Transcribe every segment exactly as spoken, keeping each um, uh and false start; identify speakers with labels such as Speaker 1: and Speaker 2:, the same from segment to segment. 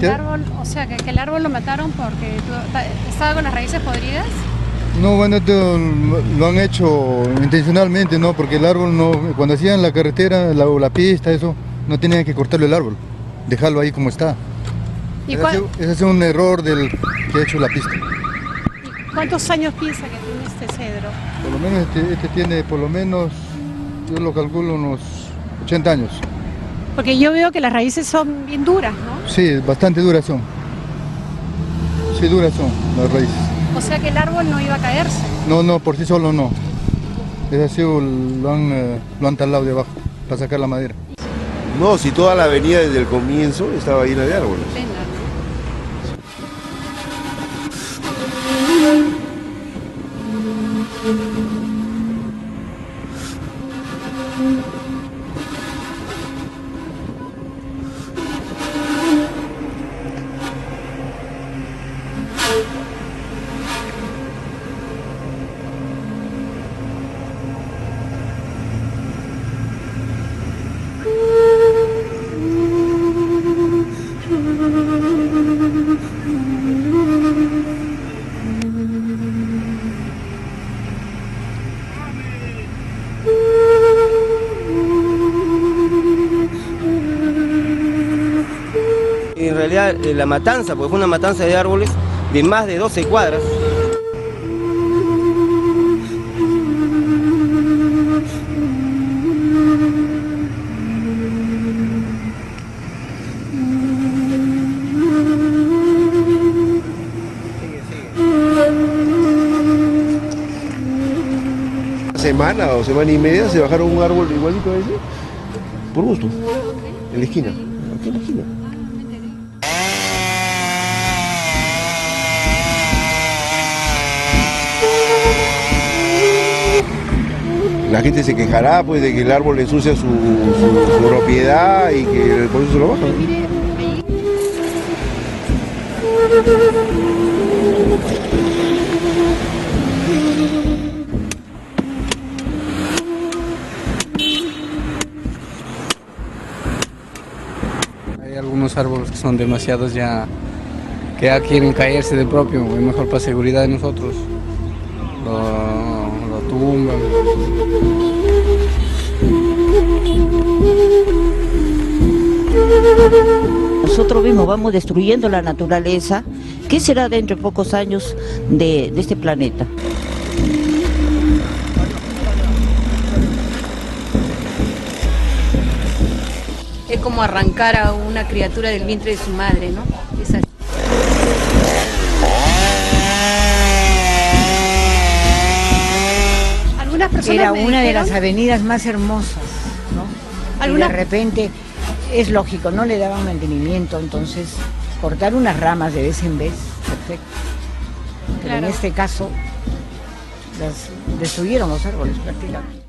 Speaker 1: El árbol, o sea, que, que el árbol lo mataron porque tu, estaba con las raíces podridas.
Speaker 2: No, bueno, esto lo han hecho intencionalmente, ¿no? Porque el árbol no, cuando hacían la carretera, la, la pista, eso, no tenían que cortarlo el árbol, dejarlo ahí como está. ¿Y ese, ese es un error del que ha hecho la pista.
Speaker 1: ¿Y cuántos años piensa que tiene este cedro?
Speaker 2: Por lo menos este, este tiene, por lo menos, yo lo calculo unos ochenta años.
Speaker 1: Porque yo veo que las raíces son bien duras, ¿no?
Speaker 2: Sí, bastante duras son. Sí, duras son las raíces.
Speaker 1: O sea que el árbol no iba a caerse.
Speaker 2: No, no, por sí solo no. Es así, lo han, eh, lo han talado de abajo para sacar la madera.
Speaker 3: No, si toda la avenida desde el comienzo estaba llena de árboles.
Speaker 4: En realidad la matanza, porque fue una matanza de árboles de más de doce cuadras.
Speaker 3: Semana o semana y media se bajaron un árbol igualito a ese, por gusto, en la esquina, aquí en la esquina. La gente se quejará pues de que el árbol ensucia su, su, su propiedad y que por eso se lo bajan.
Speaker 5: Hay algunos árboles que son demasiados ya, que ya quieren caerse de propio, es mejor para seguridad de nosotros. Lo, lo tumban.
Speaker 6: Nosotros mismos vamos destruyendo la naturaleza. ¿Qué será dentro de pocos años de, de este planeta?
Speaker 7: Es como arrancar a una criatura del vientre de su madre, ¿no? Es así.
Speaker 1: Algunas personas
Speaker 8: Era
Speaker 1: me
Speaker 8: una
Speaker 1: dijeron...
Speaker 8: de las avenidas más hermosas, ¿no?
Speaker 1: ¿Alguna...
Speaker 8: Y de repente, es lógico, no le daban mantenimiento, entonces cortar unas ramas de vez en vez, perfecto. Pero
Speaker 1: Claro.
Speaker 8: en este caso, las destruyeron los árboles prácticamente.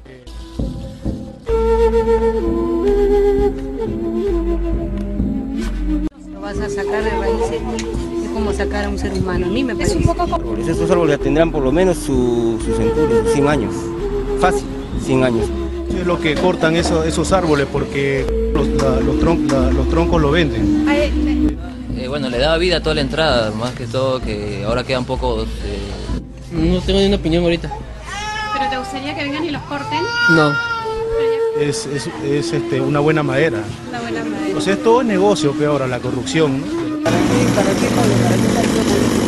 Speaker 7: Lo vas a sacar de raíces, es como sacar a un ser humano. A mí me parece.
Speaker 1: Es un poco...
Speaker 4: Estos árboles ya tendrán por lo menos su, su centurio, cien años. Fácil, cien años.
Speaker 9: Es lo que cortan esos, esos árboles porque los, la, los, tron, la, los troncos lo venden.
Speaker 10: Eh, bueno, le da vida a toda la entrada, más que todo que ahora quedan pocos... Eh...
Speaker 11: No tengo ni una opinión ahorita.
Speaker 1: ¿Pero te gustaría que vengan y los corten?
Speaker 11: No.
Speaker 9: Es, es, es este, una buena madera.
Speaker 1: Una buena madera.
Speaker 9: O sea, es todo negocio peor, la corrupción, ¿no?
Speaker 8: ¿Para qué, para qué, para qué, para qué, para qué, para qué?